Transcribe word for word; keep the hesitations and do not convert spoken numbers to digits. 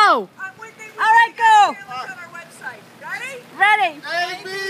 go. Uh, we think we All right, can go. look on our website. Ready? Ready. A, B,